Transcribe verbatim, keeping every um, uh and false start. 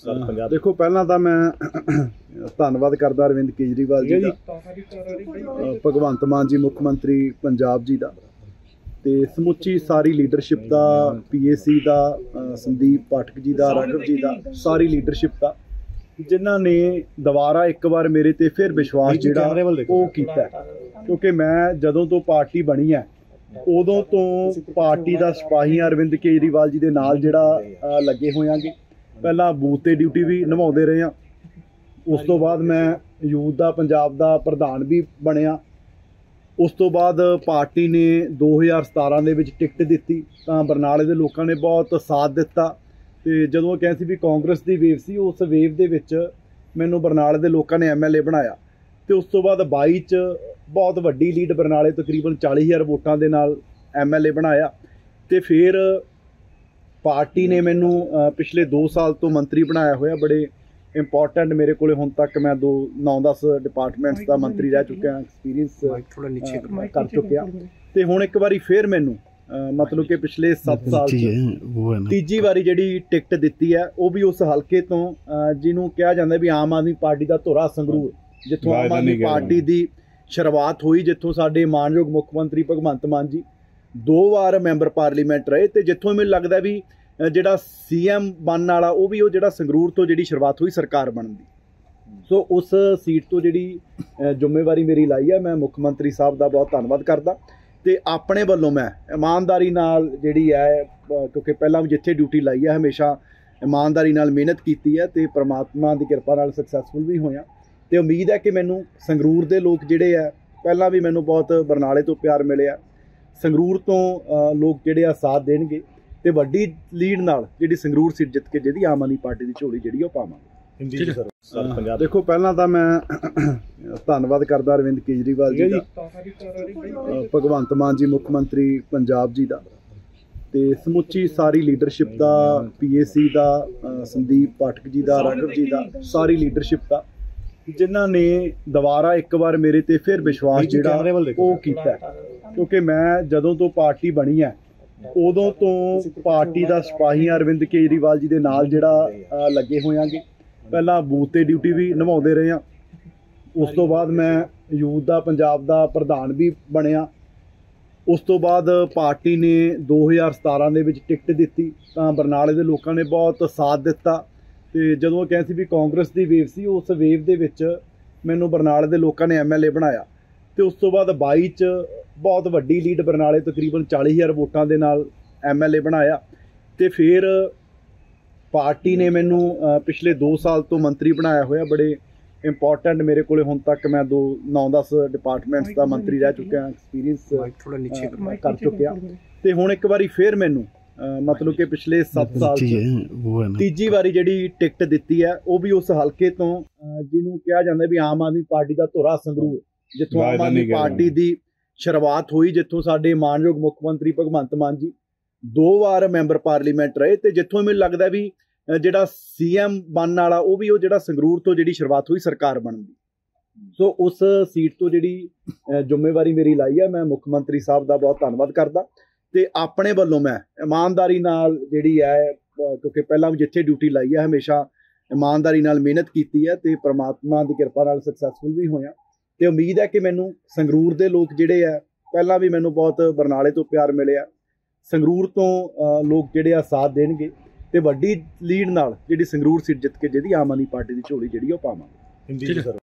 Sir Punjab ਦੇਖੋ ਪਹਿਲਾਂ ਤਾਂ ਮੈਂ ਧੰਨਵਾਦ ਕਰਦਾ ਅਰਵਿੰਦ ਕੇਜਰੀਵਾਲ ਜੀ ਦਾ, ਭਗਵੰਤ ਮਾਨ ਜੀ ਮੁੱਖ ਮੰਤਰੀ ਪੰਜਾਬ ਜੀ ਦਾ, ਤੇ ਸਮੁੱਚੀ ਸਾਰੀ ਲੀਡਰਸ਼ਿਪ ਦਾ, ਪੀਏਸੀ ਦਾ, ਸੰਦੀਪ ਪਾਠਕ ਜੀ ਦਾ, ਰਾਘਵ ਜੀ ਦਾ, ਸਾਰੀ ਲੀਡਰਸ਼ਿਪ ਦਾ, ਜਿਨ੍ਹਾਂ ਨੇ ਦੁਬਾਰਾ ਇੱਕ ਵਾਰ ਮੇਰੇ ਤੇ ਫਿਰ ਵਿਸ਼ਵਾਸ ਜਿਹੜਾ ਉਹ ਕੀਤਾ। ਕਿਉਂਕਿ ਮੈਂ ਜਦੋਂ ਤੋਂ ਪਾਰਟੀ ਬਣੀ ਹੈ ਉਦੋਂ ਤੋਂ ਪਾਰਟੀ ਦਾ ਸਿਪਾਹੀ ਅਰਵਿੰਦ ਕੇਜਰੀਵਾਲ ਜੀ ਦੇ ਨਾਲ ਜਿਹੜਾ ਲੱਗੇ ਹੋਇਆਂਗੇ। ਪਹਿਲਾਂ ਬੂਥ ਤੇ ਡਿਊਟੀ ਵੀ ਨਿਭਾਉਂਦੇ ਰਹੇ ਹਾਂ, ਉਸ ਤੋਂ ਬਾਅਦ ਮੈਂ ਯੂਥ ਦਾ ਪੰਜਾਬ ਦਾ ਪ੍ਰਧਾਨ ਵੀ ਬਣਿਆ। ਉਸ ਤੋਂ ਬਾਅਦ ਪਾਰਟੀ ਨੇ ਦੋ ਹਜ਼ਾਰ ਸਤਾਰਾਂ ਦੇ ਵਿੱਚ ਟਿਕਟ ਦਿੱਤੀ ਤਾਂ ਬਰਨਾਲੇ ਦੇ ਲੋਕਾਂ ਨੇ ਬਹੁਤ ਸਾਥ ਦਿੱਤਾ, ਤੇ ਜਦੋਂ ਕਹਿੰਦੇ ਸੀ ਵੀ ਕਾਂਗਰਸ ਦੀ ਵੇਵ ਸੀ, ਉਸ ਵੇਵ ਦੇ ਵਿੱਚ ਮੈਨੂੰ ਬਰਨਾਲੇ ਦੇ ਲੋਕਾਂ ਨੇ ਐਮ ਐਲ ਏ ਬਣਾਇਆ। ਤੇ ਉਸ ਤੋਂ ਬਾਅਦ ਬਾਈ 'ਚ ਬਹੁਤ ਵੱਡੀ ਲੀਡ ਬਰਨਾਲੇ ਤਕਰੀਬਨ ਚਾਲੀ ਹਜ਼ਾਰ ਵੋਟਾਂ ਦੇ ਨਾਲ ਐਮ ਐਲ ਏ ਬਣਾਇਆ। ਤੇ ਫਿਰ ਪਾਰਟੀ ਨੇ ਮੈਨੂੰ ਪਿਛਲੇ ਦੋ ਸਾਲ ਤੋਂ ਮੰਤਰੀ ਬਣਾਇਆ ਹੋਇਆ। ਬੜੇ ਇੰਪੋਰਟੈਂਟ ਮੇਰੇ ਕੋਲੇ ਹੁਣ ਤੱਕ ਮੈਂ ਦੋ ਨੌ ਦਸ ਡਿਪਾਰਟਮੈਂਟਸ ਦਾ ਮੰਤਰੀ ਰਹਿ ਚੁੱਕਿਆ, ਐਕਸਪੀਰੀਅੰਸ ਕਰ ਚੁੱਕਿਆ। ਤੇ ਹੁਣ ਇੱਕ ਵਾਰੀ ਫਿਰ ਮੈਨੂੰ ਮਤਲਬ ਕਿ ਪਿਛਲੇ ਸੱਤ ਸਾਲ 'ਚ ਤੀਜੀ ਵਾਰੀ ਜਿਹੜੀ ਟਿਕਟ ਦਿੱਤੀ ਹੈ, ਉਹ ਵੀ ਉਸ ਹਲਕੇ ਤੋਂ ਜਿਹਨੂੰ ਕਿਹਾ ਜਾਂਦਾ ਵੀ ਆਮ ਆਦਮੀ ਪਾਰਟੀ ਦਾ ਧੁਰਾ ਸੰਗਰੂਰ, ਜਿੱਥੋਂ ਆਮ ਆਦਮੀ ਪਾਰਟੀ ਦੀ ਸ਼ੁਰੂਆਤ ਹੋਈ, ਜਿੱਥੋਂ ਸਾਡੇ ਮਾਨਯੋਗ ਮੁੱਖ ਮੰਤਰੀ ਭਗਵੰਤ ਮਾਨ ਜੀ ਦੋ ਵਾਰ ਮੈਂਬਰ ਪਾਰਲੀਮੈਂਟ ਰਹੇ, ਤੇ ਜਿੱਥੋਂ ਮੈਨੂੰ ਲੱਗਦਾ ਵੀ ਜਿਹੜਾ ਸੀ ਐਮ ਬਣਨ ਵਾਲਾ ਉਹ ਵੀ ਉਹ ਜਿਹੜਾ ਸੰਗਰੂਰ ਤੋਂ ਜਿਹੜੀ ਸ਼ੁਰੂਆਤ ਹੋਈ ਸਰਕਾਰ ਬਣਨ ਦੀ। ਸੋ ਉਸ ਸੀਟ ਤੋਂ ਜਿਹੜੀ ਜ਼ਿੰਮੇਵਾਰੀ ਮੇਰੀ ਲਾਈ ਹੈ, ਮੈਂ ਮੁੱਖ ਮੰਤਰੀ ਸਾਹਿਬ ਦਾ ਬਹੁਤ ਧੰਨਵਾਦ ਕਰਦਾ। ਤੇ ਆਪਣੇ ਵੱਲੋਂ ਮੈਂ ਇਮਾਨਦਾਰੀ ਨਾਲ ਜਿਹੜੀ ਹੈ, ਕਿਉਂਕਿ ਪਹਿਲਾਂ ਵੀ ਜਿੱਥੇ ਡਿਊਟੀ ਲਾਈ ਹੈ ਹਮੇਸ਼ਾ ਇਮਾਨਦਾਰੀ ਨਾਲ ਮਿਹਨਤ ਕੀਤੀ ਹੈ, ਤੇ ਪ੍ਰਮਾਤਮਾ ਦੀ ਕਿਰਪਾ ਨਾਲ ਸਕਸੈਸਫੁਲ ਵੀ ਹੋਇਆ। ਤੇ ਉਮੀਦ ਹੈ ਕਿ ਮੈਨੂੰ ਸੰਗਰੂਰ ਦੇ ਲੋਕ ਜਿਹੜੇ ਆ, ਪਹਿਲਾਂ ਵੀ ਮੈਨੂੰ ਬਹੁਤ ਬਰਨਾਲੇ ਤੋਂ ਪਿਆਰ ਮਿਲਿਆ, ਸੰਗਰੂਰ ਤੋਂ ਲੋਕ ਜਿਹੜੇ ਆ ਸਾਥ ਦੇਣਗੇ, ਤੇ ਵੱਡੀ ਲੀਡ ਨਾਲ ਜਿਹੜੀ ਸੰਗਰੂਰ ਸੀਟ ਜਿੱਤ ਕੇ ਜਿਹਦੀ ਆਮ ਆਦਮੀ ਪਾਰਟੀ ਦੀ ਝੋਲੀ ਜਿਹੜੀ ਉਹ ਪਾਵਾਂਗੇ। ਸਰ ਪੰਜਾਬ ਦੇਖੋ ਪਹਿਲਾਂ ਤਾਂ ਮੈਂ ਧੰਨਵਾਦ ਕਰਦਾ ਅਰਵਿੰਦ ਕੇਜਰੀਵਾਲ ਜੀ ਦਾ, ਭਗਵੰਤ ਮਾਨ ਜੀ ਮੁੱਖ ਮੰਤਰੀ ਪੰਜਾਬ ਜੀ ਦਾ, ਤੇ ਸਮੁੱਚੀ ਸਾਰੀ ਲੀਡਰਸ਼ਿਪ ਦਾ, ਪੀਏਸੀ ਦਾ, ਸੰਦੀਪ ਪਾਠਕ ਜੀ ਦਾ, ਰਾਘਵ ਜੀ ਦਾ, ਸਾਰੀ ਲੀਡਰਸ਼ਿਪ ਦਾ, ਜਿਨ੍ਹਾਂ ਨੇ ਦੁਬਾਰਾ ਇੱਕ ਵਾਰ ਮੇਰੇ ਤੇ ਫਿਰ ਵਿਸ਼ਵਾਸ ਜਿਹੜਾ ਉਹ ਕੀਤਾ। ਕਿਉਂਕਿ ਮੈਂ ਜਦੋਂ ਤੋਂ ਪਾਰਟੀ ਬਣੀ ਹੈ ਉਦੋਂ ਤੋਂ ਪਾਰਟੀ ਦਾ ਸਿਪਾਹੀ ਅਰਵਿੰਦ ਕੇਜਰੀਵਾਲ ਜੀ ਦੇ ਨਾਲ ਜਿਹੜਾ ਲੱਗੇ ਹੋਇਆਂਗੇ। ਪਹਿਲਾਂ ਬੂਥ ਤੇ ਡਿਊਟੀ ਵੀ ਨਿਭਾਉਂਦੇ ਰਹੇ ਹਾਂ, ਉਸ ਤੋਂ ਬਾਅਦ ਮੈਂ ਯੂਥ ਦਾ ਪੰਜਾਬ ਦਾ ਪ੍ਰਧਾਨ ਵੀ ਬਣਿਆ। ਉਸ ਤੋਂ ਬਾਅਦ ਪਾਰਟੀ ਨੇ ਦੋ ਹਜ਼ਾਰ ਸਤਾਰਾਂ ਦੇ ਵਿੱਚ ਟਿਕਟ ਦਿੱਤੀ ਤਾਂ ਬਰਨਾਲੇ ਦੇ ਲੋਕਾਂ ਨੇ ਬਹੁਤ ਸਾਥ ਦਿੱਤਾ, ਤੇ ਜਦੋਂ ਕਹਿੰਦੇ ਸੀ ਵੀ ਕਾਂਗਰਸ ਦੀ ਵੇਵ ਸੀ, ਉਸ ਵੇਵ ਦੇ ਵਿੱਚ ਮੈਨੂੰ ਬਰਨਾਲੇ ਦੇ ਲੋਕਾਂ ਨੇ ਐਮ ਐਲ ਏ ਬਣਾਇਆ। ਤੇ ਉਸ ਤੋਂ ਬਾਅਦ ਬਾਈ 'ਚ ਬਹੁਤ ਵੱਡੀ ਲੀਡ ਬਰਨਾਲੇ ਤਕਰੀਬਨ ਚਾਲੀ ਹਜ਼ਾਰ ਵੋਟਾਂ ਦੇ ਨਾਲ ਐਮ ਐਲ ਏ ਬਣਾਇਆ। ਤੇ ਫਿਰ ਪਾਰਟੀ ਨੇ ਮੈਨੂੰ ਪਿਛਲੇ ਦੋ ਸਾਲ ਤੋਂ ਮੰਤਰੀ ਬਣਾਇਆ ਹੋਇਆ। ਬੜੇ ਇੰਪੋਰਟੈਂਟ ਮੇਰੇ ਕੋਲੇ ਹੁਣ ਤੱਕ ਮੈਂ ਦੋ ਨੌ ਦਸ ਡਿਪਾਰਟਮੈਂਟਸ ਦਾ ਮੰਤਰੀ ਰਹਿ ਚੁੱਕਿਆ, ਐਕਸਪੀਰੀਅੰਸ ਕਰ ਚੁੱਕਿਆ। ਤੇ ਹੁਣ ਇੱਕ ਵਾਰੀ ਫਿਰ ਮੈਨੂੰ ਮਤਲਬ ਕਿ ਪਿਛਲੇ ਸੱਤ ਸਾਲ 'ਚ ਤੀਜੀ ਵਾਰੀ ਜਿਹੜੀ ਟਿਕਟ ਦਿੱਤੀ ਹੈ, ਉਹ ਵੀ ਉਸ ਹਲਕੇ ਤੋਂ ਜਿਹਨੂੰ ਕਿਹਾ ਜਾਂਦਾ ਵੀ ਆਮ ਆਦਮੀ ਪਾਰਟੀ ਦਾ ਧੁਰਾ ਸੰਗਰੂਰ, ਜਿੱਥੋਂ ਆਮ ਆਦਮੀ ਪਾਰਟੀ ਦੀ ਸ਼ੁਰੂਆਤ ਹੋਈ, ਜਿੱਥੋਂ ਸਾਡੇ ਮਾਨਯੋਗ ਮੁੱਖ ਮੰਤਰੀ ਭਗਵੰਤ ਮਾਨ ਜੀ ਦੋ ਵਾਰ ਮੈਂਬਰ ਪਾਰਲੀਮੈਂਟ ਰਹੇ, ਤੇ ਜਿੱਥੋਂ ਮੈਨੂੰ ਲੱਗਦਾ ਵੀ ਜਿਹੜਾ ਸੀ ਐਮ ਬਣਨ ਵਾਲਾ ਉਹ ਵੀ ਉਹ ਜਿਹੜਾ ਸੰਗਰੂਰ ਤੋਂ ਜਿਹੜੀ ਸ਼ੁਰੂਆਤ ਹੋਈ ਸਰਕਾਰ ਬਣਨ ਦੀ। ਸੋ ਉਸ ਸੀਟ ਤੋਂ ਜਿਹੜੀ ਜ਼ਿੰਮੇਵਾਰੀ ਮੇਰੀ ਲਾਈ ਹੈ, ਮੈਂ ਮੁੱਖ ਮੰਤਰੀ ਸਾਹਿਬ ਦਾ ਬਹੁਤ ਧੰਨਵਾਦ ਕਰਦਾ। ਤੇ ਆਪਣੇ ਵੱਲੋਂ ਮੈਂ ਇਮਾਨਦਾਰੀ ਨਾਲ ਜਿਹੜੀ ਹੈ, ਕਿਉਂਕਿ ਪਹਿਲਾਂ ਵੀ ਜਿੱਥੇ ਡਿਊਟੀ ਲਾਈ ਹੈ ਹਮੇਸ਼ਾ ਇਮਾਨਦਾਰੀ ਨਾਲ ਮਿਹਨਤ ਕੀਤੀ ਹੈ, ਤੇ ਪ੍ਰਮਾਤਮਾ ਦੀ ਕਿਰਪਾ ਨਾਲ ਸਕਸੈਸਫੁਲ ਵੀ ਹੋਇਆ। ਤੇ ਉਮੀਦ ਹੈ ਕਿ ਮੈਨੂੰ ਸੰਗਰੂਰ ਦੇ ਲੋਕ ਜਿਹੜੇ ਆ, ਪਹਿਲਾਂ ਵੀ ਮੈਨੂੰ ਬਹੁਤ ਬਰਨਾਲੇ ਤੋਂ ਪਿਆਰ ਮਿਲਿਆ, ਸੰਗਰੂਰ ਤੋਂ ਲੋਕ ਜਿਹੜੇ ਆ ਸਾਥ ਦੇਣਗੇ, ਤੇ ਵੱਡੀ ਲੀਡ ਨਾਲ ਜਿਹੜੀ ਸੰਗਰੂਰ ਸੀਟ ਜਿੱਤ ਕੇ ਜਿਹਦੀ ਆਮ ਆਦਮੀ ਪਾਰਟੀ ਦੀ ਝੋਲੀ ਜਿਹੜੀ ਉਹ ਪਾਵਾਂਗੇ।